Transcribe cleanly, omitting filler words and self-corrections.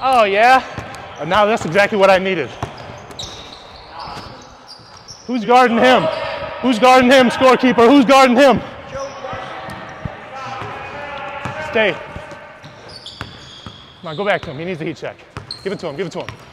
Oh, yeah? Now that's exactly what I needed. Who's guarding him? Who's guarding him, scorekeeper? Who's guarding him? Stay. Come on, go back to him. He needs a heat check. Give it to him, give it to him.